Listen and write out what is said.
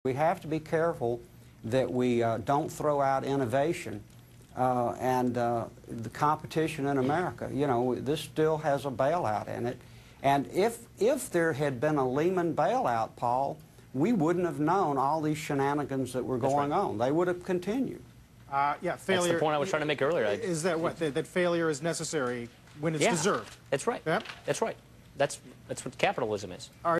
We have to be careful that we don't throw out innovation and the competition in America. You know, this still has a bailout in it. And if there had been a Lehman bailout, Paul, we wouldn't have known all these shenanigans that were going on. They would have continued. Yeah, failure. That's the point I was trying to make earlier. Is that what? That failure is necessary when it's deserved. That's right. Yeah? That's right. That's what capitalism is.